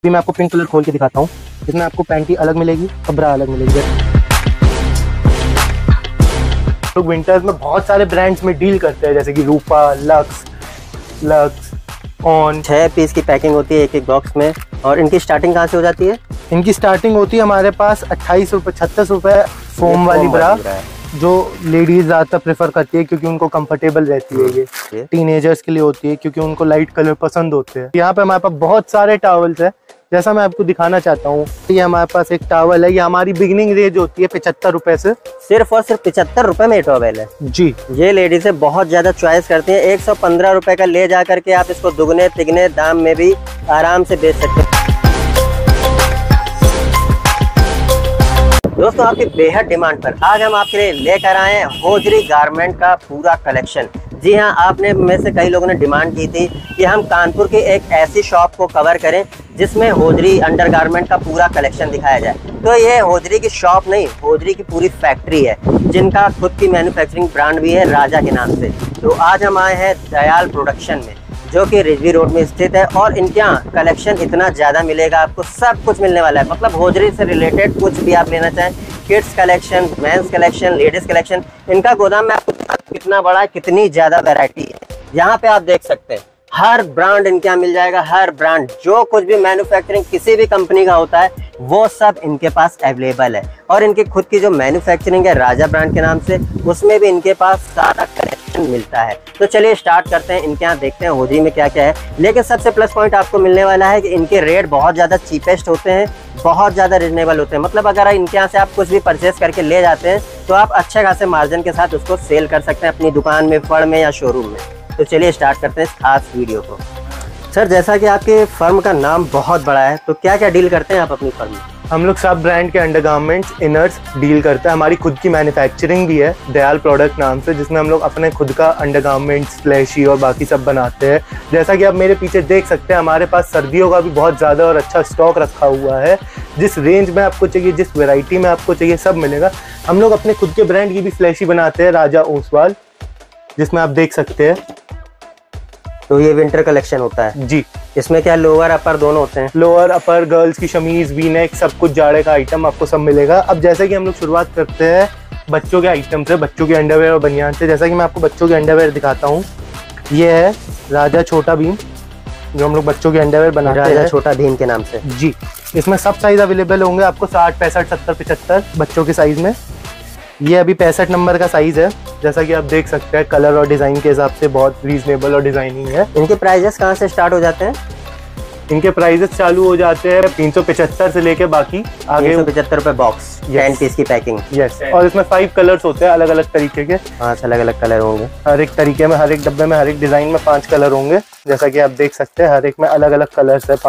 अभी मैं आपको पिंक कलर खोल के दिखाता हूँ। इसमें आपको पैंटी अलग मिलेगी और ब्रा अलग मिलेगी। लोग विंटर्स में बहुत सारे ब्रांड्स में डील करते हैं, जैसे कि रूपा, लक्स, ऑन। 6 पीस की पैकिंग होती है एक एक बॉक्स में। और इनकी स्टार्टिंग कहाँ से हो जाती है? इनकी स्टार्टिंग होती है हमारे पास 28 रुपये 36 रुपये फोम वाली ब्रा, जो लेडीज ज़्यादातर प्रेफर करती है क्योंकि उनको कंफर्टेबल रहती है। ये टीनेजर्स के लिए होती है क्योंकि उनको लाइट कलर पसंद होते हैं। यहाँ पे हमारे पास बहुत सारे टॉवल्स है, जैसा मैं आपको दिखाना चाहता हूँ। ये हमारे पास एक टॉवल है, ये हमारी बिगिनिंग रेंज होती है 75 रुपए से। सिर्फ और सिर्फ 75 रुपए में ये टॉवल है जी। ये लेडीज बहुत ज्यादा चॉइस करती है। 115 रुपए का ले जा करके आप इसको दुगने तिगने दाम में भी आराम से बेच सकते हैं। दोस्तों, आपकी बेहद डिमांड पर आज हम आपके लिए लेकर आए हैं होजरी गारमेंट का पूरा कलेक्शन। जी हाँ, आपने में से कई लोगों ने डिमांड की थी कि हम कानपुर की एक ऐसी शॉप को कवर करें जिसमें होजरी अंडरगारमेंट का पूरा कलेक्शन दिखाया जाए। तो ये होजरी की शॉप नहीं, होजरी की पूरी फैक्ट्री है, जिनका खुद की मैन्युफैक्चरिंग ब्रांड भी है राजा के नाम से। तो आज हम आए हैं दयाल प्रोडक्शन में, जो कि रिजवी रोड में स्थित है। और इनके यहाँ कलेक्शन इतना ज़्यादा मिलेगा, आपको सब कुछ मिलने वाला है। मतलब होजरी से रिलेटेड कुछ भी आप लेना चाहें, kids collection, mens collection, ladies collection. इनका गोदाम में आपको कितना बड़ा है, कितनी ज़्यादा वैरायटी है। यहाँ पे आप देख सकते हैं हर ब्रांड इनके यहाँ मिल जाएगा। हर ब्रांड जो कुछ भी मैन्युफैक्चरिंग किसी भी कंपनी का होता है वो सब इनके पास अवेलेबल है। और इनकी खुद की जो मैन्युफैक्चरिंग है राजा ब्रांड के नाम से, उसमें भी इनके पास सारा कलेक्शन मिलता है। तो चलिए स्टार्ट करते हैं, इनके यहाँ देखते हैं होजरी में क्या क्या है। लेकिन सबसे प्लस पॉइंट आपको मिलने वाला है कि इनके रेट बहुत ज़्यादा चीपेस्ट होते हैं, बहुत ज़्यादा रिजनेबल होते हैं। मतलब अगर इनके यहाँ से आप कुछ भी परचेस करके ले जाते हैं तो आप अच्छे खासे मार्जिन के साथ उसको सेल कर सकते हैं अपनी दुकान में, फड़ में या शोरूम में। तो चलिए स्टार्ट करते हैं इस खास वीडियो को। सर, जैसा कि आपके फर्म का नाम बहुत बड़ा है, तो क्या क्या डील करते हैं आप अपनी फर्म में? हम लोग सब ब्रांड के अंडरगारमेंट्स, इनर्स डील करते हैं। हमारी खुद की मैन्युफैक्चरिंग भी है दयाल प्रोडक्ट नाम से, जिसमें हम लोग अपने खुद का अंडरगारमेंट्स, फ्लैशी और बाकी सब बनाते हैं। जैसा कि आप मेरे पीछे देख सकते हैं, हमारे पास सर्दियों का भी बहुत ज़्यादा और अच्छा स्टॉक रखा हुआ है। जिस रेंज में आपको चाहिए, जिस वैरायटी में आपको चाहिए, सब मिलेगा। हम लोग अपने खुद के ब्रांड की भी फ्लैशी बनाते हैं, राजा ओसवाल, जिसमें आप देख सकते हैं। तो ये विंटर कलेक्शन होता है जी। इसमें क्या लोअर अपर दोनों होते हैं? लोअर अपर, गर्ल्स की शमीज, वी नेक, सब कुछ जाड़े का आइटम आपको सब मिलेगा। अब जैसे कि हम लोग शुरुआत करते हैं बच्चों के आइटम से, बच्चों के अंडरवेयर और बनियान से। जैसा कि मैं आपको बच्चों के अंडरवेयर दिखाता हूँ, ये है राजा छोटा भीम, जो हम लोग बच्चों के अंडरवेयर बनाते हैं राजा छोटा भीम के नाम से। जी। इसमें सब साइज अवेलेबल होंगे आपको, 60, 65, 70, 75 बच्चों के साइज में। ये अभी 65 नंबर का साइज है। जैसा कि आप देख सकते हैं, कलर और डिज़ाइन के हिसाब से बहुत रीजनेबल और डिजाइनिंग है। इनके प्राइजेस कहाँ से स्टार्ट हो जाते हैं? इनके प्राइजेस चालू हो जाते हैं 375 से लेके बाकी आगे 375 रुपए बॉक्स, 10 पीस की पैकिंग। यस। और इसमें 5 कलर्स होते हैं अलग अलग तरीके के। 5 अलग अलग कलर होंगे हर एक तरीके में, हर एक डब्बे में, हर एक डिजाइन में 5 कलर होंगे। जैसा कि आप देख सकते हैं, हर एक में अलग अलग कलर्स है।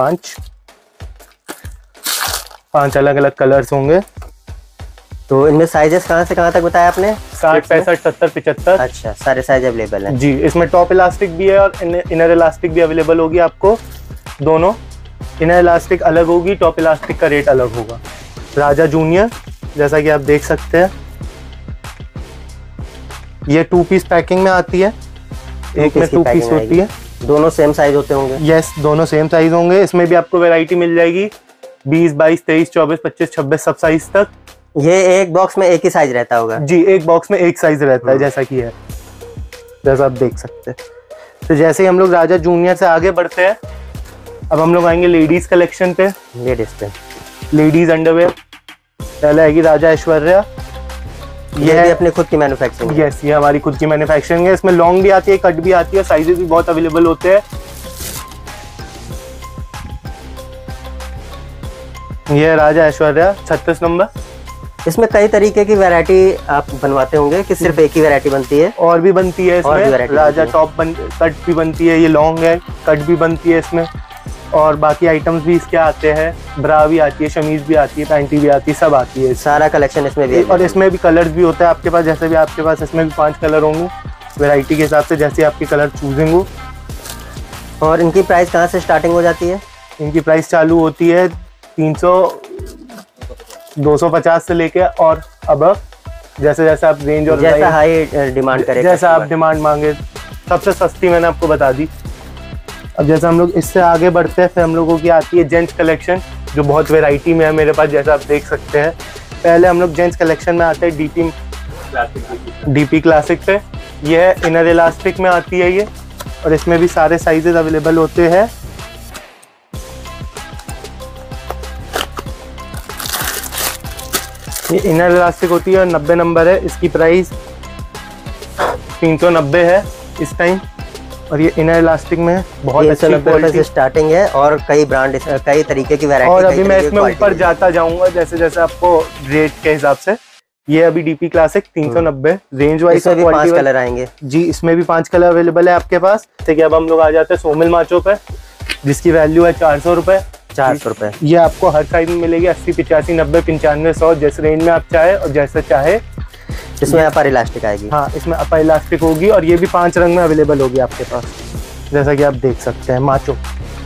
5 अलग अलग कलर्स होंगे। तो इनमें साइजेस कहाँ से कहाँ तक बताया आपने? 60, 65, 70, 75। अच्छा, सारे साइज अवेलेबल हैं। जी। इसमें टॉप इलास्टिक भी है और इनर इलास्टिक भी अवेलेबल होगी आपको, दोनों। इनर इलास्टिक अलग होगी, टॉप इलास्टिक का रेट अलग होगा। राजा जूनियर, जैसा कि आप देख सकते हैं, ये 2 पीस पैकिंग में आती है। एक में 2 पीस होती है। दोनों सेम साइज होते होंगे? यस, दोनों सेम साइज होंगे। इसमें भी आपको वैरायटी मिल जाएगी 20, 22, 23, 24, 25, 26 सब साइज तक। ये एक बॉक्स में एक ही साइज रहता होगा? जी, एक बॉक्स में एक साइज रहता है, जैसा कि है, जैसा आप देख सकते हैं। तो जैसे ही हम लोग राजा जूनियर से आगे बढ़ते हैं, अब हम लोग आएंगे लेडीज कलेक्शन पे। लेडीज अंडरवेयर पहले आएगी राजा ऐश्वर्या। ये भी अपने खुद की मैन्युफैक्चरिंग? यस, ये हमारी खुद की मैन्युफैक्चरिंग है। इसमें लॉन्ग भी आती है, कट भी आती है, साइजेस भी बहुत अवेलेबल होते हैं। ये राजा ऐश्वर्या 36 नंबर। इसमें कई तरीके की वैरायटी आप बनवाते होंगे कि सिर्फ एक ही वैरायटी बनती है? और भी बनती है इसमें। राजा टॉप कट भी बनती है, ये लॉन्ग है, कट भी बनती है इसमें। और बाकी आइटम्स भी इसके आते हैं, ब्रा भी आती है, शमीज भी आती है, पैंटी भी आती है, सब आती है। सारा कलेक्शन इसमें भी है। और इसमें भी कलर्स भी होता है आपके पास, जैसे भी आपके पास इसमें भी 5 कलर होंगे वैरायटी के हिसाब से, जैसे आपकी कलर चूजिंग हो। और इनकी प्राइस कहाँ से स्टार्टिंग हो जाती है? इनकी प्राइस चालू होती है 300, 250 से लेके और अब जैसे जैसे आप रेंज और जैसा हाई डिमांड करें, जैसा आप डिमांड मांगे। सबसे सस्ती मैंने आपको बता दी अब जैसे हम लोग इससे आगे बढ़ते हैं, फिर हम लोगों की आती है जेंट्स कलेक्शन, जो बहुत वैरायटी में है मेरे पास, जैसा आप देख सकते हैं। पहले हम लोग जेंट्स कलेक्शन में आते हैं डीपी क्लासिक पे। ये है इनर इलास्टिक में आती है ये, और इसमें भी सारे साइजेस अवेलेबल होते हैं। ये इनर इलास्टिक होती है और 90 नंबर है। इसकी प्राइस 390 है इस टाइम, और ये इनर इलास्टिक में है, बहुत अच्छी क्वालिटी से स्टार्टिंग है, और कई ब्रांड, कई तरीके की वैरायटी। और अभी मैं इसमें ऊपर जाता जाऊंगा जैसे जैसे आपको रेट के हिसाब से। ये अभी डीपी क्लासिक 390 रेंज वाइज, इसमें भी 5 कलर आएंगे जी। इसमें भी 5 कलर अवेलेबल है आपके पास। ठीक है, अब हम लोग आ जाते हैं सोमिल माचो पे, जिसकी वैल्यू है 400 रुपए। 400 रुपए। ये आपको हर साइज में मिलेगी, 80, 85, 90, 95, 100, जिस रेंज में आप चाहे और जैसे चाहे। इसमें अपर इलास्टिक आएगी। हाँ, इसमें अपर इलास्टिक होगी, और ये भी 5 रंग में अवेलेबल होगी आपके पास, जैसा कि आप देख सकते हैं माचो।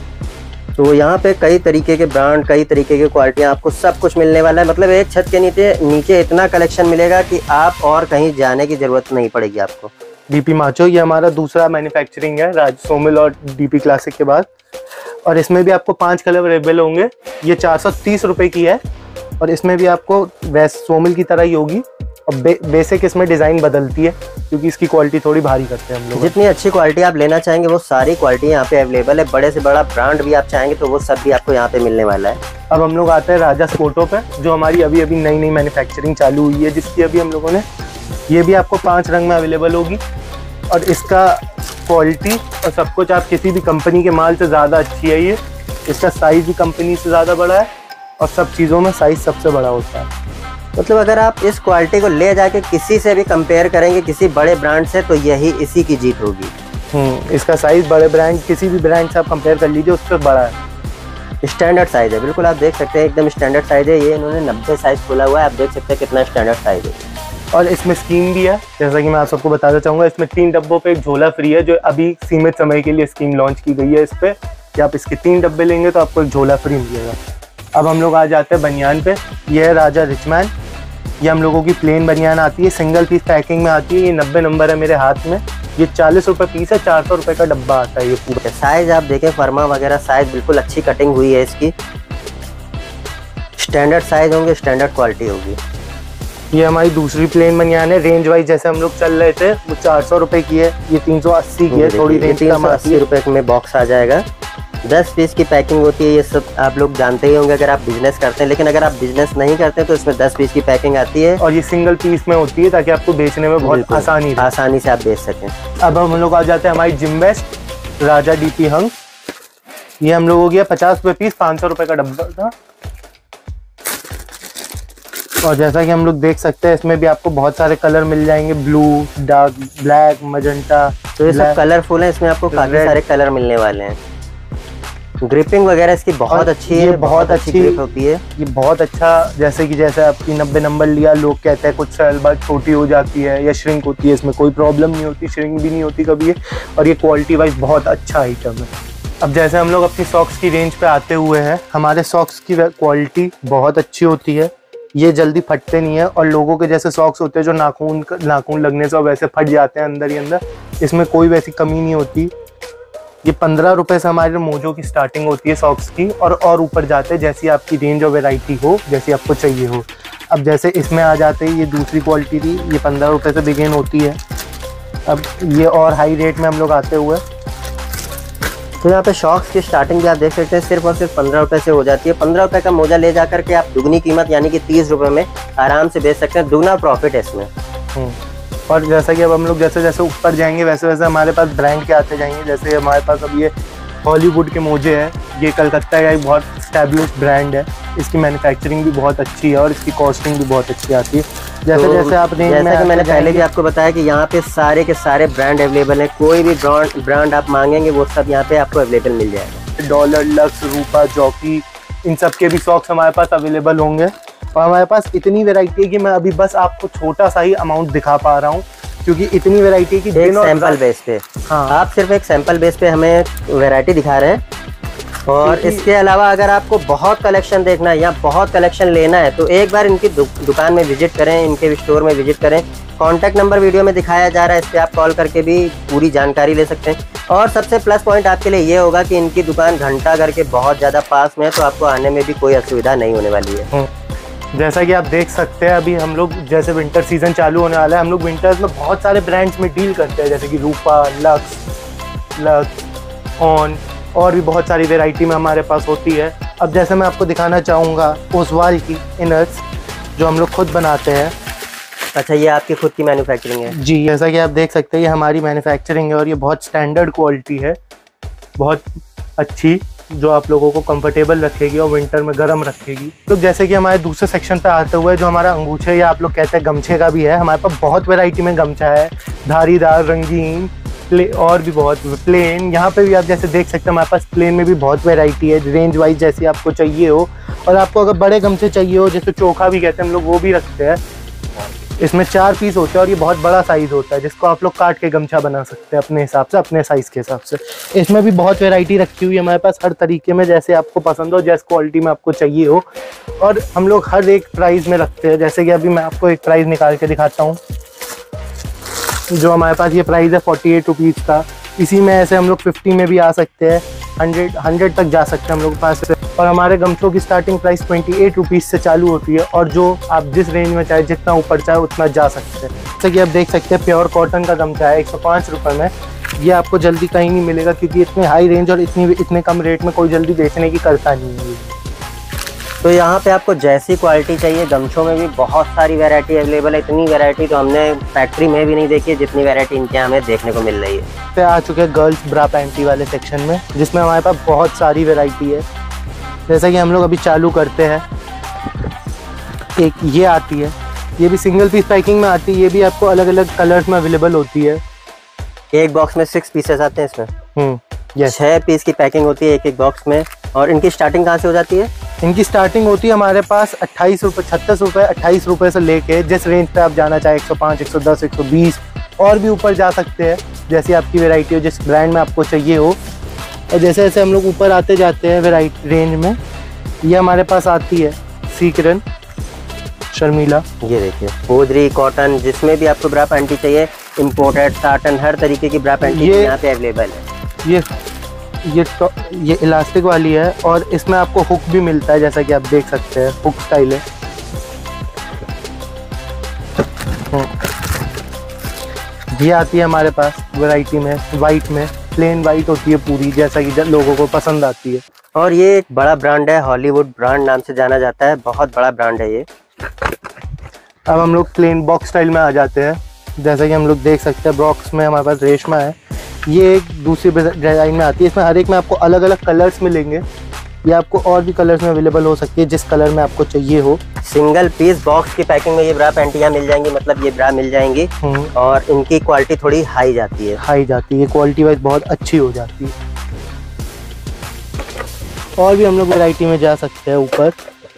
तो यहाँ पे कई तरीके के ब्रांड, कई तरीके की क्वालिटियाँ, आपको सब कुछ मिलने वाला है। मतलब एक छत के नीचे इतना कलेक्शन मिलेगा कि आप और कहीं जाने की जरूरत नहीं पड़ेगी आपको। डीपी माचो ये हमारा दूसरा मैन्युफैक्चरिंग है, राज सोमिल और डीपी क्लासिक के बाद। और इसमें भी आपको 5 कलर अवेलेबल होंगे। ये 430 रुपए की है, और इसमें भी आपको वैसे सोमिल की तरह ही होगी, और बेसिक इसमें डिज़ाइन बदलती है, क्योंकि इसकी क्वालिटी थोड़ी भारी करते हैं हम लोग। जितनी अच्छी क्वालिटी आप लेना चाहेंगे वो सारी क्वालिटी यहाँ पे अवेलेबल है। बड़े से बड़ा ब्रांड भी आप चाहेंगे तो वो सब भी आपको यहाँ पे मिलने वाला है। अब हम लोग आते हैं राजा स्पोर्टो पे, जो हमारी अभी नई मैन्युफैक्चरिंग चालू हुई है, जिसकी अभी हम लोगों ने, ये भी आपको 5 रंग में अवेलेबल होगी। और इसका क्वालिटी और सब कुछ आप किसी भी कंपनी के माल से ज़्यादा अच्छी है ये। इसका साइज़ भी कंपनी से ज़्यादा बड़ा है, और सब चीज़ों में साइज़ सबसे बड़ा होता है। मतलब अगर आप इस क्वालिटी को ले जाके किसी से भी कंपेयर करेंगे, किसी बड़े ब्रांड से, तो यही इसी की जीत होगी। इसका साइज़ बड़े ब्रांड, किसी भी ब्रांड से आप कंपेयर कर लीजिए, उससे बड़ा है। स्टैंडर्ड साइज़ है, बिल्कुल आप देख सकते हैं, एकदम स्टैंडर्ड साइज़ है। ये इन्होंने 90 साइज़ खोला हुआ है, आप देख सकते हैं कितना स्टैंडर्ड साइज़ है। और इसमें स्कीम भी है, जैसा कि मैं आप सबको बताना चाहूँगा। इसमें 3 डब्बों पे एक झोला फ्री है, जो अभी सीमित समय के लिए स्कीम लॉन्च की गई है इस पे, कि आप इसके 3 डब्बे लेंगे तो आपको एक झोला फ्री मिलेगा। अब हम लोग आ जाते हैं बनियान पे। ये है राजा रिचमैन। ये हम लोगों की प्लेन बनियान आती है, सिंगल पीस पैकिंग में आती है। ये 90 नंबर है मेरे हाथ में। ये 40 रुपये पीस है, 400 रुपये का डब्बा आता है ये पूरा। साइज़ आप देखें, फर्मा वगैरह साइज़ बिल्कुल अच्छी कटिंग हुई है इसकी। स्टैंडर्ड साइज़ होंगे, स्टैंडर्ड क्वालिटी होगी। ये हमारी दूसरी प्लेन बनियान है। रेंज वाइज जैसे हम लोग चल रहे थे, वो 400 रुपये की है, ये 380 की है, थोड़ी रेंज कम आती है। 380 रुपये में बॉक्स आ जाएगा। 10 पीस की पैकिंग होती है। ये सब आप लोग जानते ही होंगे अगर आप बिजनेस करते हैं, लेकिन अगर आप बिजनेस नहीं करते तो इसमें 10 पीस की पैकिंग आती है, और ये सिंगल पीस में होती है, ताकि आपको बेचने में बहुत आसानी से आप बेच सकें। अब हम लोग आ जाते हैं हमारी जिम बेस्ट राजा डीपी हंग। ये हम लोगों की 50 रुपये पीस, 500 रुपये का डब्बा था। और जैसा कि हम लोग देख सकते हैं, इसमें भी आपको बहुत सारे कलर मिल जाएंगे, ब्लू, डार्क, ब्लैक, मजेंटा। तो ये सब कलरफुल है, इसमें आपको काफी सारे कलर मिलने वाले हैं। ग्रिपिंग वगैरह इसकी बहुत अच्छी है, बहुत अच्छी ग्रिप होती है। ये बहुत अच्छा, जैसे आपकी 90 नंबर लिया, लोग कहते हैं कुछ साल बाद छोटी हो जाती है या श्रिंक होती है, इसमें कोई प्रॉब्लम नहीं होती, श्रिंक भी नहीं होती कभी। और ये क्वालिटी वाइज बहुत अच्छा आइटम है। अब जैसे हम लोग अपनी सॉक्स की रेंज पे आते हुए हैं, हमारे सॉक्स की क्वालिटी बहुत अच्छी होती है। ये जल्दी फटते नहीं है, और लोगों के जैसे सॉक्स होते हैं जो नाखून लगने से वैसे फट जाते हैं अंदर ही अंदर, इसमें कोई वैसी कमी नहीं होती। ये 15 रुपये से हमारे मोजों की स्टार्टिंग होती है सॉक्स की, और ऊपर जाते हैं जैसी आपकी रेंज और वैरायटी हो, जैसी आपको चाहिए हो। अब जैसे इसमें आ जाते हैं, ये दूसरी क्वालिटी थी, ये 15 रुपये से बिगिन होती है। अब ये और हाई रेट में हम लोग आते हुए, तो यहाँ पे शॉक्स की स्टार्टिंग भी आप देख सकते हैं, सिर्फ और सिर्फ 15 रुपये से हो जाती है। 15 रुपये का मोजा ले जाकर के आप दुगनी कीमत यानी कि 30 रुपये में आराम से बेच सकते हैं। दुगना प्रॉफिट है इसमें। और जैसा कि अब हम लोग जैसे जैसे ऊपर जाएंगे, वैसे वैसे हमारे पास ब्रांड के आते जाएंगे। जैसे हमारे पास अब ये हॉलीवुड के मोजे हैं, ये कलकत्ता का एक बहुत स्टैब्लिश्ड ब्रांड है। इसकी मैन्युफैक्चरिंग भी बहुत अच्छी है, और इसकी कॉस्टिंग भी बहुत अच्छी आती है। जैसे जैसे आप मैंने पहले भी आपको बताया कि यहाँ पे सारे के सारे ब्रांड अवेलेबल हैं। कोई भी ब्रांड आप मांगेंगे वो सब यहाँ पे आपको अवेलेबल मिल जाएगा। डॉलर, लक्स, रूपा, जॉकी, इन सब के भी सॉक्स हमारे पास अवेलेबल होंगे। और हमारे पास इतनी वैरायटी है कि मैं अभी बस आपको छोटा सा ही अमाउंट दिखा पा रहा हूँ, क्योंकि इतनी वैरायटी की सैंपल बेस पे। हाँ, आप सिर्फ एक सैंपल बेस पे हमें वैरायटी दिखा रहे हैं। और इसके अलावा अगर आपको बहुत कलेक्शन देखना है या बहुत कलेक्शन लेना है, तो एक बार इनकी दुकान में विजिट करें, इनके स्टोर में विजिट करें। कॉन्टैक्ट नंबर वीडियो में दिखाया जा रहा है, इस पर आप कॉल करके भी पूरी जानकारी ले सकते हैं। और सबसे प्लस पॉइंट आपके लिए ये होगा कि इनकी दुकान घंटाघर के बहुत ज़्यादा पास में है, तो आपको आने में भी कोई असुविधा नहीं होने वाली है। जैसा कि आप देख सकते हैं, अभी हम लोग जैसे विंटर सीजन चालू होने वाला है, हम लोग विंटर्स में बहुत सारे ब्रांड्स में डील करते हैं, जैसे कि रूपा, लक्स, ऑन, और भी बहुत सारी वेराइटी में हमारे पास होती है। अब जैसे मैं आपको दिखाना चाहूँगा ओसवाल की इनर्स जो हम लोग खुद बनाते हैं। अच्छा, ये आपकी खुद की मैन्युफैक्चरिंग है? जी, जैसा कि आप देख सकते हैं ये हमारी मैन्युफैक्चरिंग है और ये बहुत स्टैंडर्ड क्वालिटी है, बहुत अच्छी, जो आप लोगों को कंफर्टेबल रखेगी और विंटर में गर्म रखेगी। तो जैसे कि हमारे दूसरे सेक्शन पे आते हुए जो हमारा अंगूछे या आप लोग कहते हैं गमछे का भी है, हमारे पास बहुत वैरायटी में गमछा है, धारीदार, रंगीन, और भी बहुत प्लेन। यहाँ पे भी आप जैसे देख सकते हैं हमारे पास प्लेन में भी बहुत वैरायटी है, रेंज वाइज जैसी आपको चाहिए हो। और आपको अगर बड़े गमछे चाहिए हो, जैसे चोखा भी कहते हैं हम लोग, वो भी रखते हैं। इसमें 4 पीस होते हैं और ये बहुत बड़ा साइज़ होता है, जिसको आप लोग काट के गमछा बना सकते हैं अपने हिसाब से, अपने साइज़ के हिसाब से। इसमें भी बहुत वैरायटी रखी हुई है हमारे पास, हर तरीके में, जैसे आपको पसंद हो, जैसे क्वालिटी में आपको चाहिए हो। और हम लोग हर एक प्राइस में रखते हैं। जैसे कि अभी मैं आपको एक प्राइस निकाल के दिखाता हूँ। जो हमारे पास ये प्राइस है 48 रुपीज़ का। इसी में ऐसे हम लोग 50 में भी आ सकते हैं, 100 तक जा सकते हैं हम लोग के पास। और हमारे गमछों की स्टार्टिंग प्राइस 28 रुपीज़ से चालू होती है, और जो आप जिस रेंज में चाहे, जितना ऊपर चाहे उतना जा सकते हैं। जैसे कि आप देख सकते हैं प्योर कॉटन का गमछा है 105 रुपये में। ये आपको जल्दी कहीं नहीं मिलेगा, क्योंकि इतने हाई रेंज और इतने कम रेट में कोई जल्दी बेचने की करता नहीं है। तो यहाँ पे आपको जैसी क्वालिटी चाहिए, गमछों में भी बहुत सारी वैरायटी अवेलेबल है। इतनी वैरायटी तो हमने फैक्ट्री में भी नहीं देखी है जितनी वैरायटी इनके हमें देखने को मिल रही है। पे आ चुके हैं गर्ल्स ब्रा पैंटी वाले सेक्शन में, जिसमें हमारे पास बहुत सारी वैरायटी है। जैसा कि हम लोग अभी चालू करते हैं, एक ये आती है, ये भी सिंगल पीस पैकिंग में आती है। ये भी आपको अलग अलग कलर्स में अवेलेबल होती है। एक बॉक्स में 6 पीसेस आते हैं इसमें। यस, 6 पीस की पैकिंग होती है एक बॉक्स में। और इनकी स्टार्टिंग कहाँ से हो जाती है? इनकी स्टार्टिंग होती है हमारे पास 28 रुपये, 36 रुपये, 28 रुपये से लेके जिस रेंज पे आप जाना चाहे, 105, 110, 120 और भी ऊपर जा सकते हैं, जैसी आपकी वैरायटी हो, जिस ब्रांड में आपको चाहिए हो। और जैसे जैसे हम लोग ऊपर आते जाते हैं वैरायटी रेंज में, ये हमारे पास आती है सीकरन, शर्मिला, ये देखिए होजरी, कॉटन, जिसमें भी आपको ब्रा पैंटी चाहिए, इम्पोर्टेड, साटन, हर तरीके की ब्रा पैंटी यहाँ पे अवेलेबल है। ये इलास्टिक वाली है और इसमें आपको हुक भी मिलता है, जैसा कि आप देख सकते हैं, हुक स्टाइल है। ये आती है हमारे पास वैरायटी में वाइट में, प्लेन वाइट होती है पूरी, जैसा कि लोगों को पसंद आती है। और ये एक बड़ा ब्रांड है, हॉलीवुड ब्रांड नाम से जाना जाता है, बहुत बड़ा ब्रांड है ये। अब हम लोग प्लेन बॉक्स स्टाइल में आ जाते हैं। जैसा कि हम लोग देख सकते हैं, बॉक्स में हमारे पास रेशमा है, ये एक दूसरी डिज़ाइन में आती है। इसमें हर एक में आपको अलग अलग कलर्स मिलेंगे, ये आपको और भी कलर्स में अवेलेबल हो सकती है, जिस कलर में आपको चाहिए हो। सिंगल पीस बॉक्स की पैकिंग में ये ब्रा पैंटियाँ मिल जाएंगी, मतलब ये ब्रा मिल जाएंगी। और इनकी क्वालिटी थोड़ी हाई जाती है, क्वालिटी वाइज बहुत अच्छी हो जाती है। और भी हम लोग वैरायटी में जा सकते हैं ऊपर,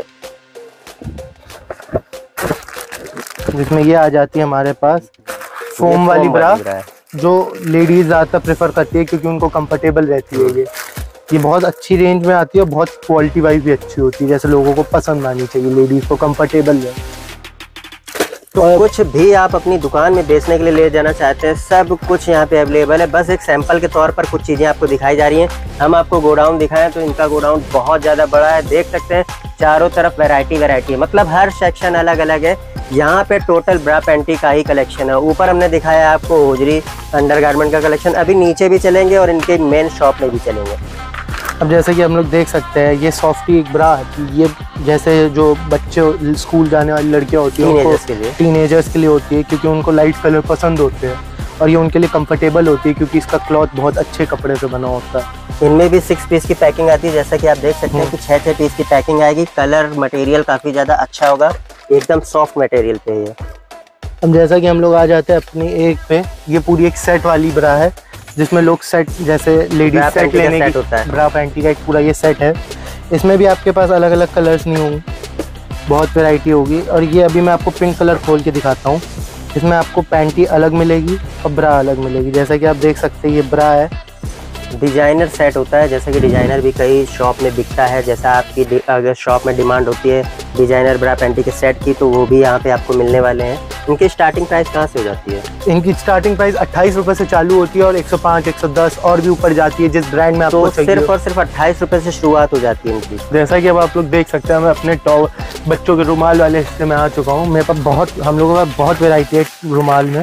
जिसमें ये आ जाती है हमारे पास फोम वाली ब्रा, जो लेडीज ज़्यादातर प्रेफर करती है क्योंकि उनको कंफर्टेबल रहती है। ये बहुत अच्छी रेंज में आती है और बहुत क्वालिटी वाइज भी अच्छी होती है, जैसे लोगों को पसंद आनी चाहिए, लेडीज़ को कंफर्टेबल है। तो कुछ भी आप अपनी दुकान में बेचने के लिए ले जाना चाहते हैं, सब कुछ यहाँ पे अवेलेबल है। बस एक सैंपल के तौर पर कुछ चीज़ें आपको दिखाई जा रही हैं। हम आपको गोडाउन दिखाएं तो इनका गोडाउन बहुत ज़्यादा बड़ा है, देख सकते हैं चारों तरफ वैरायटी है, मतलब हर सेक्शन अलग अलग है। यहाँ पे टोटल ब्रा पैंटी का ही कलेक्शन है। ऊपर हमने दिखाया आपको होजरी अंडरगारमेंट का कलेक्शन, अभी नीचे भी चलेंगे और इनके मेन शॉप में भी चलेंगे। अब जैसे कि हम लोग देख सकते हैं, ये सॉफ्टी एक ब्रा है, ये जैसे जो बच्चे स्कूल जाने वाली लड़कियां होती हैं, टीनेजर्स के लिए होती है, क्योंकि उनको लाइट कलर पसंद होते हैं और ये उनके लिए कंफर्टेबल होती है, क्योंकि इसका क्लॉथ बहुत अच्छे कपड़े से बना होता है। इनमें भी 6 पीस की पैकिंग आती है, जैसा कि आप देख सकते हैं कि 6 पीस की पैकिंग आएगी। कलर मटेरियल काफ़ी ज़्यादा अच्छा होगा, एकदम सॉफ्ट मटेरियल पे है। अब जैसा कि हम लोग आ जाते हैं अपनी एक पे, ये पूरी एक सेट वाली ब्रा है, जिसमें लोग सेट, जैसे लेडीज सेट लेने की होता है, ब्रा पैंटी का एक पूरा ये सेट है। इसमें भी आपके पास अलग अलग कलर्स नहीं होंगे, बहुत वैरायटी होगी। और ये अभी मैं आपको पिंक कलर खोल के दिखाता हूँ, इसमें आपको पैंटी अलग मिलेगी और ब्रा अलग मिलेगी। जैसा कि आप देख सकते हैं, ये ब्रा है, डिजाइनर सेट होता है, जैसे कि डिजाइनर भी कई शॉप में बिकता है। जैसा आपकी अगर शॉप में डिमांड होती है डिजाइनर ब्रा पैंटी के सेट की, तो वो भी यहाँ पे आपको मिलने वाले हैं। इनकी स्टार्टिंग प्राइस कहाँ से हो जाती है? इनकी स्टार्टिंग प्राइस 28 रुपए से चालू होती है और 105, 110 और भी ऊपर जाती है जिस ब्रांड में आपको तो चाहिए। सिर्फ और सिर्फ 28 रुपए से शुरुआत हो जाती है इनकी। जैसा कि अब आप लोग देख सकते हैं, मैं अपने बच्चों के रुमाल वाले हिस्से में आ चुका हूँ। मेरे पास हम लोगों का बहुत वेराइटी है रुमाल में।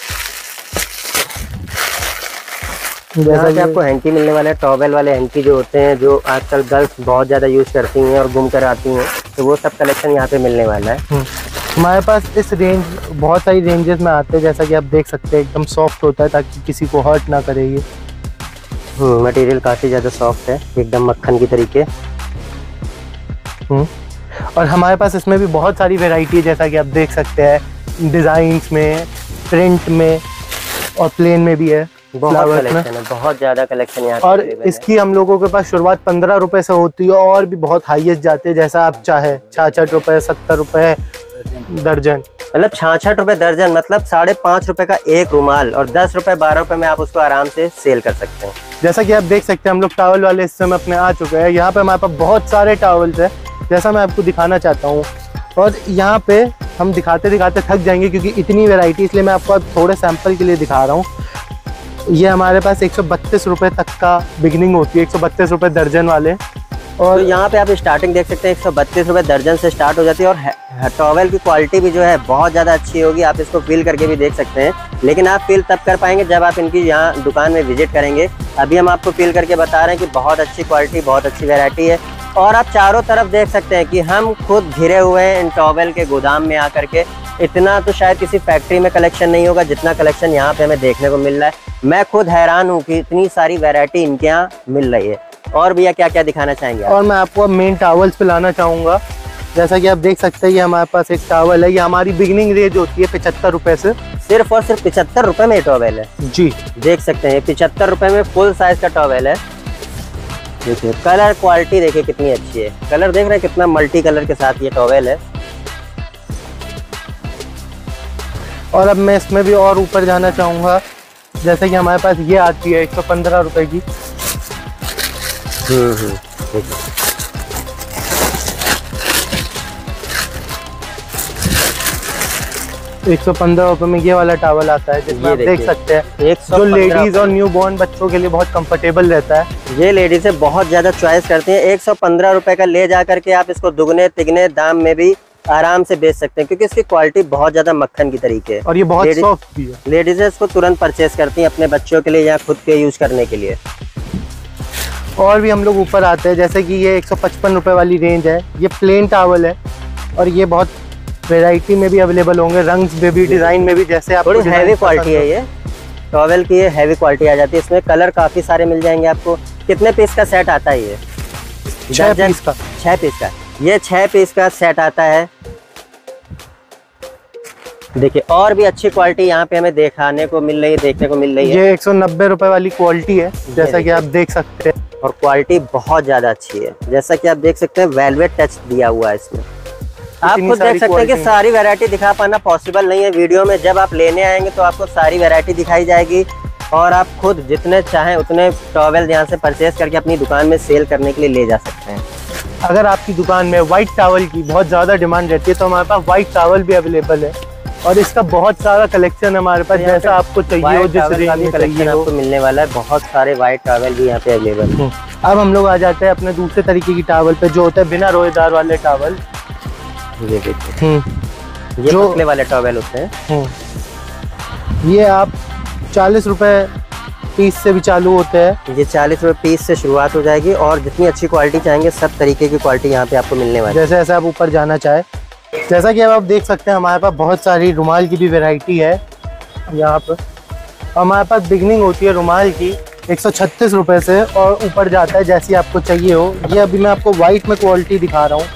जैसा कि आपको हैंकी मिलने वाले हैं, टॉवेल वाले हैंकी जो होते हैं, जो आजकल गर्ल्स बहुत ज़्यादा यूज़ करती हैं और गुम कर आती हैं, तो वो सब कलेक्शन यहाँ पे मिलने वाला है। हमारे पास इस रेंज बहुत सारी रेंजेस में आते हैं। जैसा कि आप देख सकते हैं, एकदम सॉफ्ट होता है ताकि किसी को हर्ट ना करे ये। मटेरियल काफ़ी ज़्यादा सॉफ्ट है, एकदम मक्खन की तरीके। और हमारे पास इसमें भी बहुत सारी वेराइटी है, जैसा कि आप देख सकते हैं, डिज़ाइंस में, प्रिंट में और प्लेन में भी है। बहुत कलेक्शन है, बहुत ज़्यादा कलेक्शन यहाँ और इसकी हम लोगों के पास शुरुआत 15 रुपए से होती है और भी बहुत हाईएस्ट जाते हैं, जैसा आप चाहे 66 रुपए, 70 रुपए दर्जन। मतलब 66 रुपए दर्जन, मतलब 5.5 रुपए का एक रुमाल, और 10 रुपए 12 रुपए में आप उसको आराम से सेल कर सकते हैं। जैसा कि आप देख सकते हैं, हम लोग टॉवल वाले हिस्से में अपने आ चुके हैं। यहाँ पे हमारे पास बहुत सारे टॉवल्स है, जैसा मैं आपको दिखाना चाहता हूँ। और यहाँ पे हम दिखाते दिखाते थक जाएंगे क्योंकि इतनी वेराइटी, इसलिए मैं आपको थोड़े सैंपल के लिए दिखा रहा हूँ। ये हमारे पास 132 रुपए तक का बिगिनिंग होती है, 132 रुपए दर्जन वाले। और तो यहाँ पे आप स्टार्टिंग देख सकते हैं, 132 रुपए दर्जन से स्टार्ट हो जाती है। और टॉवेल की क्वालिटी भी जो है बहुत ज़्यादा अच्छी होगी, आप इसको फील करके भी देख सकते हैं। लेकिन आप फील तब कर पाएंगे जब आप इनकी यहाँ दुकान में विजिट करेंगे। अभी हम आपको फील करके बता रहे हैं कि बहुत अच्छी क्वालिटी, बहुत अच्छी वेराइटी है। और आप चारों तरफ देख सकते हैं कि हम खुद घिरे हुए हैं इन टॉवेल के गोदाम में आकर के। इतना तो शायद किसी फैक्ट्री में कलेक्शन नहीं होगा जितना कलेक्शन यहाँ पे हमें देखने को मिल रहा है। मैं खुद हैरान हूँ कि इतनी सारी वैरायटी इनके यहाँ मिल रही है। और भैया क्या क्या दिखाना चाहेंगे आप? और मैं आपको मेन टॉवल्स पे लाना चाहूँगा। जैसा कि आप देख सकते हैं, ये हमारे पास एक टॉवल है। ये हमारी बिगिनिंग रेंज होती है 75 रुपए से। सिर्फ और सिर्फ 75 रुपए में टॉवेल है जी। देख सकते हैं 75 रुपए में फुल साइज का टॉवेल है। देखिए कलर क्वालिटी देखिए कितनी अच्छी है। कलर देख रहे हैं कितना मल्टी कलर के साथ ये टॉवेल है। और अब मैं इसमें भी और ऊपर जाना चाहूँगा। जैसे कि हमारे पास ये आती है 115 रुपए की। 115 रुपए में ये वाला टॉवल आता है, जिसमें आप देख सकते हैं जो लेडीज और न्यू बॉर्न बच्चों के लिए बहुत कंफर्टेबल रहता है। ये लेडीज बहुत ज्यादा चॉइस करती हैं। 115 रुपए का ले जा करके आप इसको दुगने तिगने दाम में भी आराम से बेच सकते हैं, क्योंकि इसकी क्वालिटी बहुत ज्यादा मक्खन की तरीके है और ये बहुत सॉफ्ट भी है। लेडीज इसको तुरंत परचेस करती हैं अपने बच्चों के लिए या खुद के यूज करने के लिए। और भी हम लोग ऊपर आते हैं, जैसे कि ये 155 रुपए वाली रेंज है। ये प्लेन टॉवल है और ये बहुत वैरायटी में भी अवेलेबल होंगे, रंग्स में भी, डिजाइन में भी। जैसे आप थोड़ी हैवी क्वालिटी है ये टॉवेल की, ये हैवी क्वालिटी आ जाती है। इसमें कलर काफी सारे मिल जाएंगे आपको। कितने पीस का सेट आता है ये? 6 पीस का। 6 पीस का, ये 6 पीस का सेट आता है। देखिए और भी अच्छी क्वालिटी यहाँ पे हमें देखने को मिल रही है। ये 190 रुपए वाली क्वालिटी है, जैसा कि आप देख सकते हैं। और क्वालिटी बहुत ज्यादा अच्छी है, जैसा कि आप देख सकते हैं वेलवेट टच दिया हुआ है इसमें। आप खुद देख सकते हैं कि सारी वैरायटी दिखा पाना पॉसिबल नहीं है वीडियो में। जब आप लेने आएंगे तो आपको सारी वैरायटी दिखाई जाएगी और आप खुद जितने चाहें उतने टॉवेल यहाँ से परचेज करके अपनी दुकान में सेल करने के लिए ले जा सकते हैं। अगर आपकी दुकान में व्हाइट टॉवल की बहुत ज़्यादा डिमांड रहती है तो हमारे पास व्हाइट टॉवल भी अवेलेबल है और इसका बहुत सारा कलेक्शन है हमारे पास, जैसा आपको चाहिए हो, जिस रेंज में कलेक्शन आपको मिलने वाला है। बहुत सारे व्हाइट टॉवल भी यहाँ पे अवेलेबल है। अब हम लोग आ जाते हैं अपने दूसरे तरीके की टॉवल पे, जो होता है बिना रोएदार वाले टॉवल। ये देखिए ये जो पतले वाले टॉवेल होते हैं। ये आप 40 रुपए पीस से भी चालू होते हैं। ये 40 रुपए पीस से शुरुआत हो जाएगी और जितनी अच्छी क्वालिटी चाहेंगे सब तरीके की क्वालिटी यहाँ पे आपको मिलने वाली है। जैसे आप ऊपर जाना चाहे, जैसा कि अब आप देख सकते हैं हमारे पास बहुत सारी रुमाल की भी वैरायटी है यहाँ पर। हमारे पास बिगनिंग होती है रुमाल की 136 रुपए से और ऊपर जाता है जैसी आपको चाहिए हो। ये अभी मैं आपको व्हाइट में क्वालिटी दिखा रहा हूँ।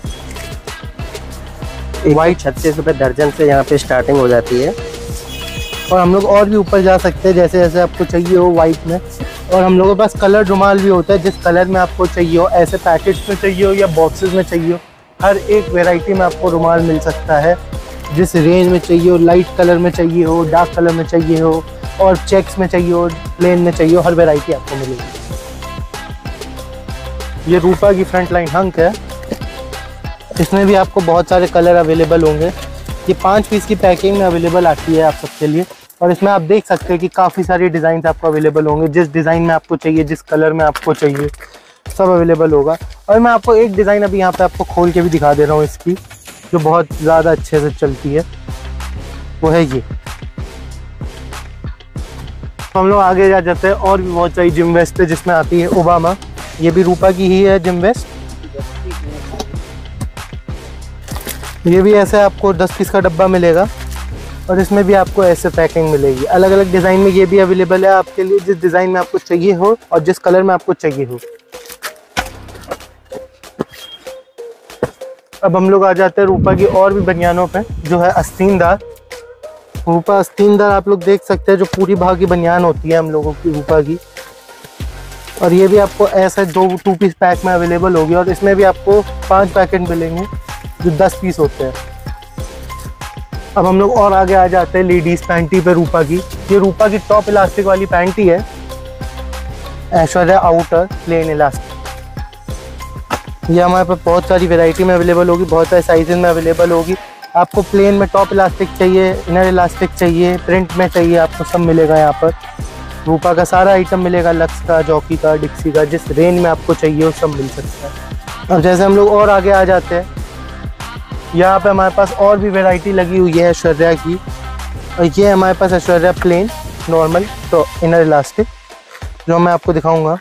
व्हाइट 36 रुपए दर्जन से यहाँ पे स्टार्टिंग हो जाती है और हम लोग और भी ऊपर जा सकते हैं जैसे जैसे आपको चाहिए हो व्हाइट में। और हम लोगों के पास कलर रुमाल भी होता है, जिस कलर में आपको चाहिए हो, ऐसे पैकेट्स में चाहिए हो या बॉक्सेस में चाहिए हो, हर एक वैरायटी में आपको रुमाल मिल सकता है। जिस रेंज में चाहिए हो, लाइट कलर में चाहिए हो, डार्क कलर में चाहिए हो और चेक्स में चाहिए हो, प्लेन में चाहिए हो, हर वैरायटी आपको मिलेगी। ये रूपा की फ्रंट लाइन हंक है, इसमें भी आपको बहुत सारे कलर अवेलेबल होंगे। ये 5 पीस की पैकिंग में अवेलेबल आती है आप सबके लिए। और इसमें आप देख सकते हैं कि काफ़ी सारी डिज़ाइन आपको अवेलेबल होंगे, जिस डिज़ाइन में आपको चाहिए, जिस कलर में आपको चाहिए, सब अवेलेबल होगा। और मैं आपको एक डिज़ाइन अभी यहाँ पे आपको खोल के भी दिखा दे रहा हूँ इसकी, जो बहुत ज़्यादा अच्छे से चलती है, वो है ये। तो हम लोग आगे जा जाते हैं, और भी बहुत सारी जिम वेस्ट है जिसमें आती है ओबामा। ये भी रूपा की ही है जिम वेस्ट। ये भी ऐसे आपको 10 पीस का डब्बा मिलेगा और इसमें भी आपको ऐसे पैकिंग मिलेगी। अलग अलग डिज़ाइन में ये भी अवेलेबल है आपके लिए, जिस डिज़ाइन में आपको चाहिए हो और जिस कलर में आपको चाहिए हो। अब हम लोग आ जाते हैं रूपा की और भी बनियानों पे, जो है आस्तीनदार। रूपा आस्तीनदार आप लोग देख सकते हैं, जो पूरी भाग की बनियान होती है हम लोगों की रूपा की। और ये भी आपको ऐसे 2 पीस पैक में अवेलेबल होगी और इसमें भी आपको 5 पैकेट मिलेंगे जो 10 पीस होते हैं। अब हम लोग और आगे आ जाते हैं लेडीज़ पैंटी पे रूपा की। ये रूपा की टॉप इलास्टिक वाली पैंटी है, ऐश्वर्या आउटर प्लेन इलास्टिक। ये हमारे पास बहुत सारी वैरायटी में अवेलेबल होगी, बहुत सारे साइजेस में अवेलेबल होगी। आपको प्लेन में टॉप इलास्टिक चाहिए, इनर इलास्टिक चाहिए, प्रिंट में चाहिए, आपको सब मिलेगा यहाँ पर। रूपा का सारा आइटम मिलेगा, लक्स का, जॉकी का, डिक्सी का, जिस रेंज में आपको चाहिए वो सब मिल सकता है। अब जैसे हम लोग और आगे आ जाते हैं, यहाँ पे हमारे पास और भी वैरायटी लगी हुई है ऐश्वर्या की। और ये हमारे पास ऐश्वर्या प्लेन नॉर्मल तो इनर इलास्टिक, जो मैं आपको दिखाऊंगा।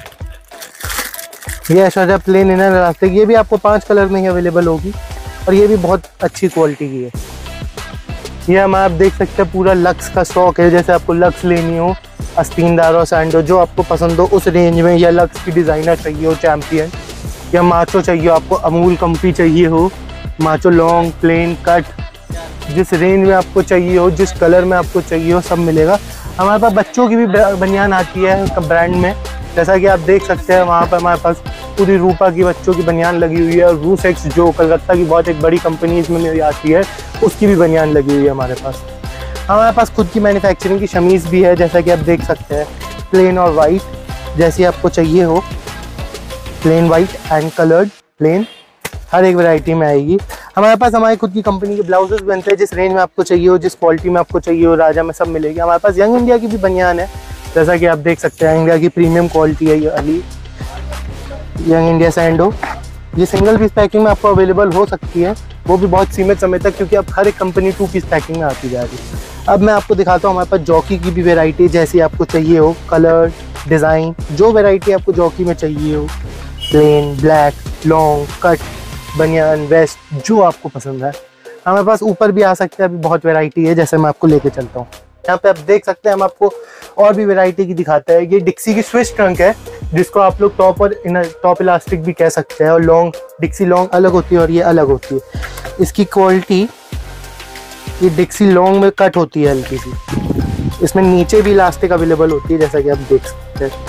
ये ऐश्वर्या प्लेन इनर इलास्टिक, ये भी आपको 5 कलर में ही अवेलेबल होगी और ये भी बहुत अच्छी क्वालिटी की है। ये हम आप देख सकते हैं पूरा लक्स का स्टॉक है। जैसे आपको लक्स लेनी हो, आस्तीनदार और सैंडो, जो आपको पसंद हो उस रेंज में, या लक्स की डिज़ाइनर चाहिए हो चैम्पियन, या माचो चाहिए आपको, अमूल कंपनी चाहिए हो, माचो लॉन्ग प्लेन कट, जिस रेंज में आपको चाहिए हो, जिस कलर में आपको चाहिए हो, सब मिलेगा। हमारे पास बच्चों की भी बनियान आती है ब्रांड में, जैसा कि आप देख सकते हैं। वहाँ पर हमारे पास पूरी रूपा की बच्चों की बनियान लगी हुई है और रूसेक्स जो कलकत्ता की बहुत एक बड़ी कंपनी इसमें आती है, उसकी भी बनियान लगी हुई है हमारे पास। हमारे पास खुद की मैन्युफैक्चरिंग की शमीज़ भी है, जैसा कि आप देख सकते हैं, प्लेन और वाइट, जैसी आपको चाहिए हो, plain white and coloured plain, हर एक वैरायटी में आएगी। हमारे पास हमारी खुद की कंपनी के ब्लाउजेस बनते हैं, जिस रेंज में आपको चाहिए हो, जिस क्वालिटी में आपको चाहिए हो, राजा में सब मिलेगी। हमारे पास यंग इंडिया की भी बनियान है, जैसा कि आप देख सकते हैं, इंडिया की प्रीमियम क्वालिटी है ये अली यंग इंडिया सैंडो। ये सिंगल पीस पैकिंग में आपको अवेलेबल हो सकती है, वो भी बहुत सीमित समय तक, क्योंकि अब हर एक कंपनी 2 पीस पैकिंग में आती जा रही है। अब मैं आपको दिखाता हूँ हमारे पास जॉकी की भी वैरायटी, जैसी आपको चाहिए हो, कलर डिज़ाइन, जो वैरायटी आपको जॉकी में चाहिए हो, प्लेन, ब्लैक, लॉन्ग, कट, बनियान, वेस्ट, जो आपको पसंद है हमारे पास ऊपर भी आ सकते हैं। अभी बहुत वैरायटी है, जैसे मैं आपको लेके चलता हूँ। यहाँ पे आप देख सकते हैं, हम आपको और भी वैरायटी की दिखाते हैं। ये डिक्सी की स्विच ट्रंक है, जिसको आप लोग टॉप और टॉप इलास्टिक भी कह सकते हैं। और लॉन्ग, डिक्सी लॉन्ग अलग होती है और ये अलग होती है। इसकी क्वालिटी, ये डिक्सी लॉन्ग में कट होती है हल्की सी, इसमें नीचे भी इलास्टिक अवेलेबल होती है, जैसा कि आप देख सकते हैं।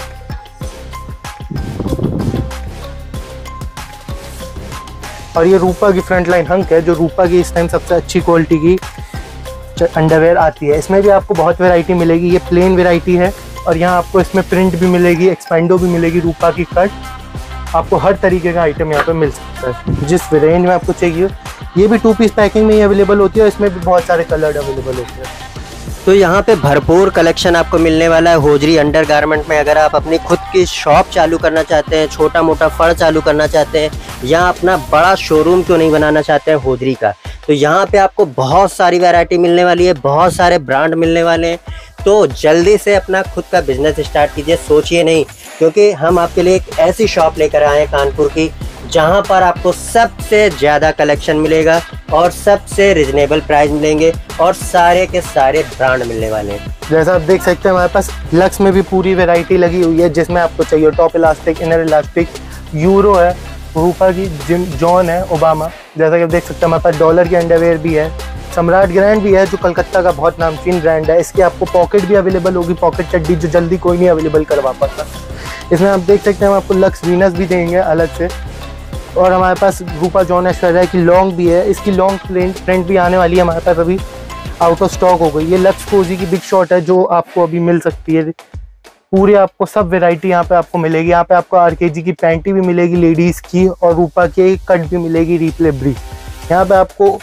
और ये रूपा की फ्रंट लाइन हंक है, जो रूपा की इस टाइम सबसे अच्छी क्वालिटी की अंडरवेयर आती है। इसमें भी आपको बहुत वैरायटी मिलेगी। ये प्लेन वैरायटी है और यहाँ आपको इसमें प्रिंट भी मिलेगी, एक्सपेंडो भी मिलेगी, रूपा की कट, आपको हर तरीके का आइटम यहाँ पे मिल सकता है, जिस रेंज में आपको चाहिए। ये भी 2 पीस पैकिंग में ही अवेलेबल होती है और इसमें भी बहुत सारे कलर अवेलेबल होते हैं। तो यहाँ पे भरपूर कलेक्शन आपको मिलने वाला है होजरी अंडरगारमेंट में। अगर आप अपनी खुद की शॉप चालू करना चाहते हैं, छोटा मोटा फड़ चालू करना चाहते हैं, या अपना बड़ा शोरूम क्यों नहीं बनाना चाहते हैं होजरी का, तो यहाँ पे आपको बहुत सारी वैरायटी मिलने वाली है, बहुत सारे ब्रांड मिलने वाले हैं। तो जल्दी से अपना खुद का बिजनेस स्टार्ट कीजिए, सोचिए नहीं, क्योंकि हम आपके लिए एक ऐसी शॉप लेकर आए हैं कानपुर की, जहां पर आपको सबसे ज़्यादा कलेक्शन मिलेगा और सबसे रिजनेबल प्राइस मिलेंगे और सारे के सारे ब्रांड मिलने वाले हैं। जैसा आप देख सकते हैं, हमारे पास लक्स में भी पूरी वैरायटी लगी हुई है, जिसमें आपको चाहिए top elastic, inner elastic, Euro है, रूपा की जिम जॉन है, ओबामा। जैसा कि आप देख सकते हैं, हमारे पास डॉलर की अंडरवेयर भी है, सम्राट ब्रांड भी है, जो कलकत्ता का बहुत नामचीन ब्रांड है। इसकी आपको पॉकेट भी अवेलेबल होगी, पॉकेट चड्डी, जो जल्दी कोई नहीं अवेलेबल करवा पाता। इसमें आप देख सकते हैं, हम आपको लक्स वीनस भी देंगे अलग से। और हमारे पास रूपा जॉन ऐश्वर्या की लॉन्ग भी है, इसकी लॉन्ग प्रिंट भी आने वाली है, हमारे पास अभी आउट ऑफ स्टॉक हो गई। ये लक्स कोजी की बिग शॉट है, जो आपको अभी मिल सकती है। पूरी आपको सब वैरायटी यहाँ पे आपको मिलेगी। यहाँ पे आपको आरकेजी की पैंटी भी मिलेगी लेडीज़ की, और रूपा की कट भी मिलेगी, रिप्ले ब्रीफ। यहाँ पे आपको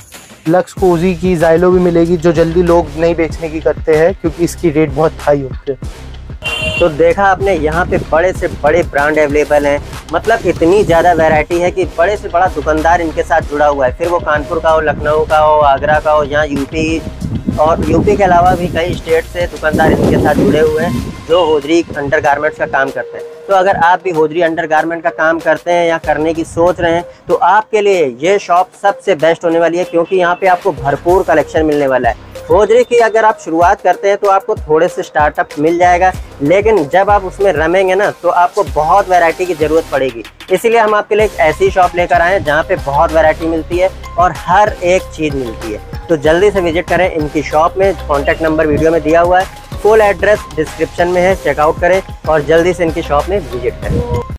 लक्स कोजी की ज़ाइलो भी मिलेगी, जो जल्दी लोग नहीं बेचने की करते हैं क्योंकि इसकी रेट बहुत हाई होते हैं। तो देखा आपने, यहाँ पे बड़े से बड़े ब्रांड अवेलेबल हैं, मतलब इतनी ज़्यादा वैरायटी है कि बड़े से बड़ा दुकानदार इनके साथ जुड़ा हुआ है, फिर वो कानपुर का हो, लखनऊ का हो, आगरा का हो, यहाँ यूपी और यूपी के अलावा भी कई स्टेट से दुकानदार इनके साथ जुड़े हुए हैं जो होजरी अंडरगारमेंट्स का काम करते हैं। तो अगर आप भी होजरी अंडरगारमेंट का काम करते हैं या करने की सोच रहे हैं तो आपके लिए ये शॉप सबसे बेस्ट होने वाली है, क्योंकि यहाँ पे आपको भरपूर कलेक्शन मिलने वाला है। होजरी की अगर आप शुरुआत करते हैं तो आपको थोड़े से स्टार्टअप मिल जाएगा, लेकिन जब आप उसमें रमेंगे ना तो आपको बहुत वैरायटी की ज़रूरत पड़ेगी। इसीलिए हम आपके लिए एक ऐसी शॉप लेकर आए हैं जहाँ पे बहुत वैरायटी मिलती है और हर एक चीज़ मिलती है। तो जल्दी से विजिट करें इनकी शॉप में, कॉन्टैक्ट नंबर वीडियो में दिया हुआ है, फुल एड्रेस डिस्क्रिप्शन में है, चेकआउट करें और जल्दी से इनकी शॉप में विजिट करें।